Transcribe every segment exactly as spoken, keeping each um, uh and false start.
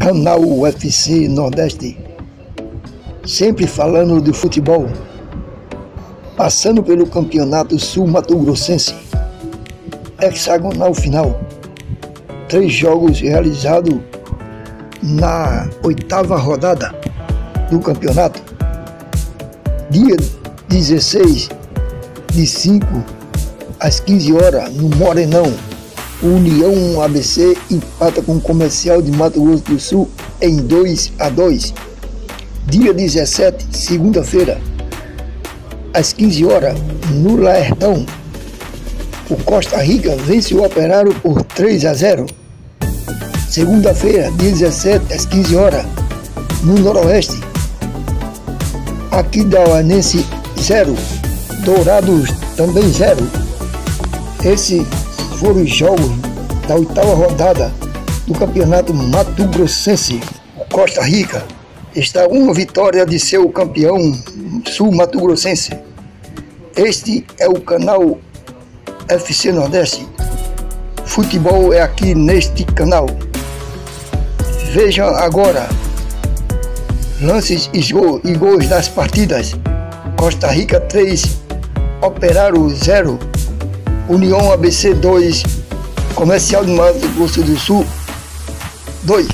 Canal U F C Nordeste, sempre falando de futebol, passando pelo Campeonato Sul-Mato-Grossense, hexagonal final, três jogos realizados na oitava rodada do campeonato, dia dezesseis de cinco às quinze horas, no Morenão. O União A B C empata com o Comercial de Mato Grosso do Sul em dois a dois. Dia dezessete, segunda-feira, às quinze horas, no Laertão, o Costa Rica vence o Operário por três a zero. Segunda-feira, dia dezessete, às quinze horas, no Noroeste, Aquidauanense zero, Dourados também zero. Esse foram os jogos da oitava rodada do Campeonato Mato Grossense. O Costa Rica está uma vitória de ser o campeão sul-mato grossense. Este é o canal U F C Nordeste. Futebol é aqui neste canal. Vejam agora lances e gols das partidas. Costa Rica três, Operário zero, União A B C dois, Comercial de Mato Grosso do Sul dois.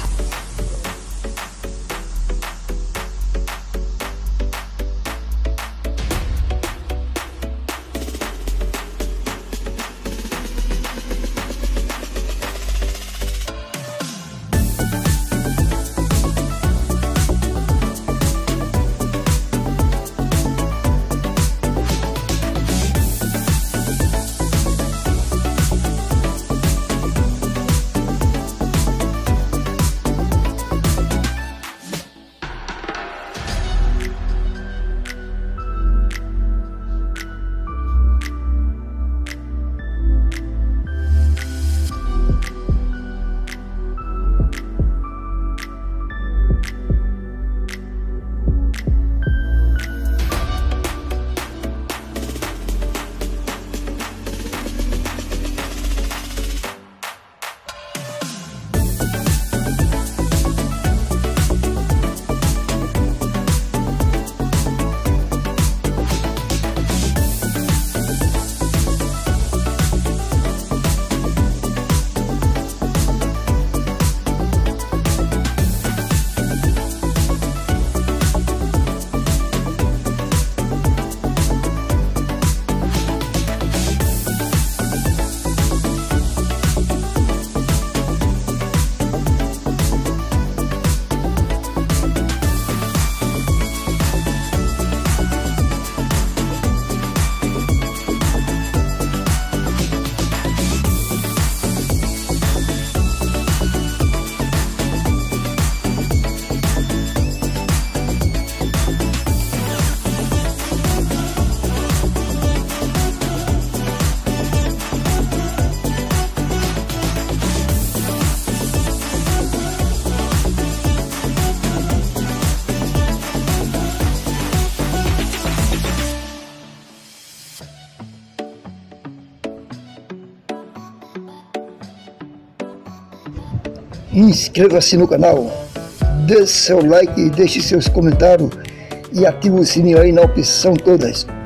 Inscreva-se no canal, deixe seu like, deixe seus comentários e ative o sininho aí na opção todas.